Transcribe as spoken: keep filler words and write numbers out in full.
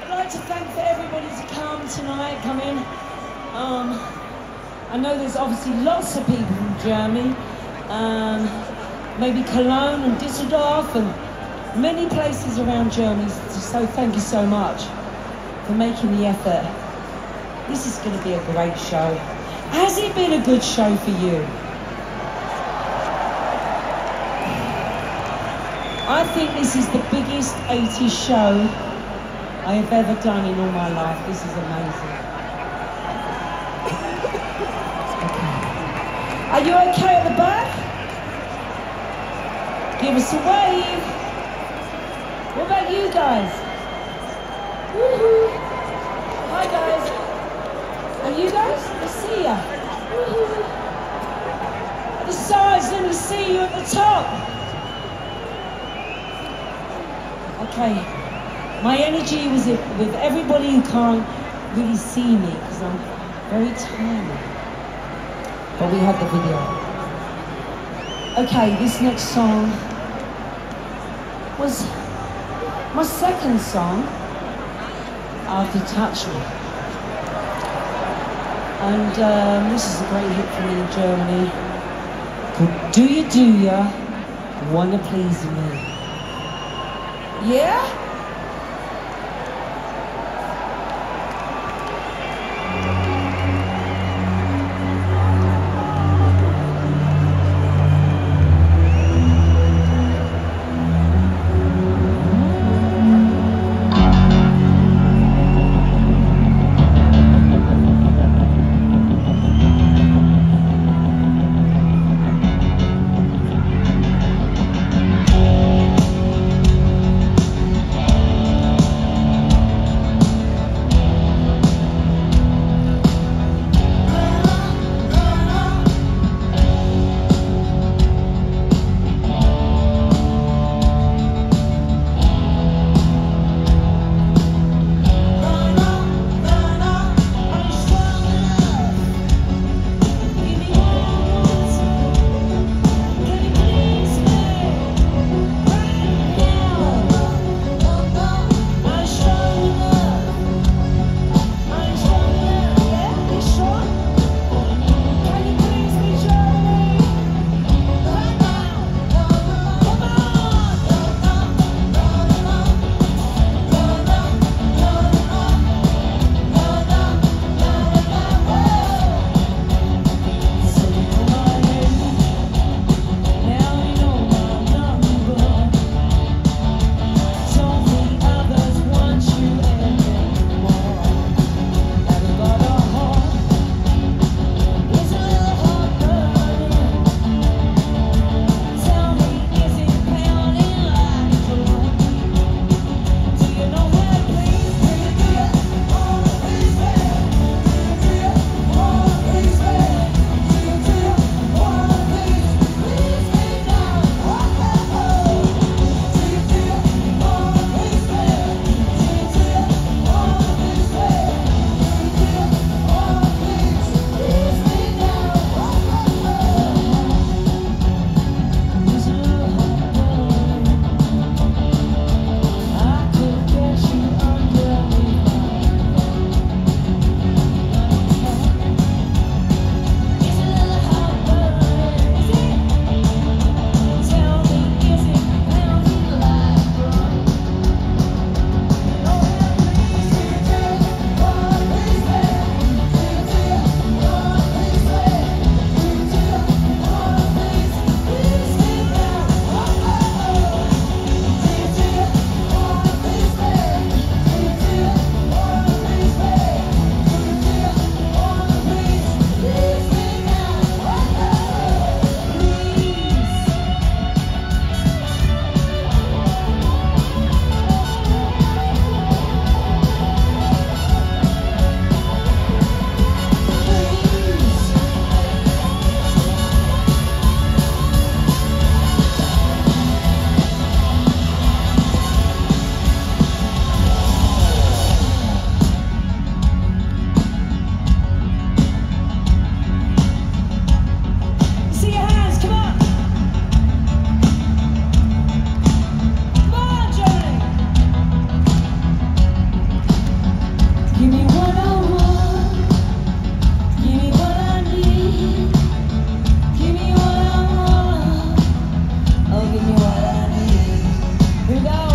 I'd like to thank for everybody to come tonight, come in. Um, I know there's obviously lots of people from Germany, um, maybe Cologne and Düsseldorf and many places around Germany, so thank you so much for making the effort. This is going to be a great show. Has it been a good show for you? I think this is the biggest eighties show I have ever done in all my life. This is amazing. Okay. Are you okay at the back? Give us a wave. What about you guys? Woohoo! Hi guys. Are you guys? Let's see ya. Woohoo! The sides, let me see you at the top. Okay, my energy was with everybody who can't really see me because I'm very tiny. But we have the video. Okay, this next song was my second song after Touch Me. And um, this is a great hit for me in Germany called Do Ya Do Ya Wanna Please Me. Yeah? we go.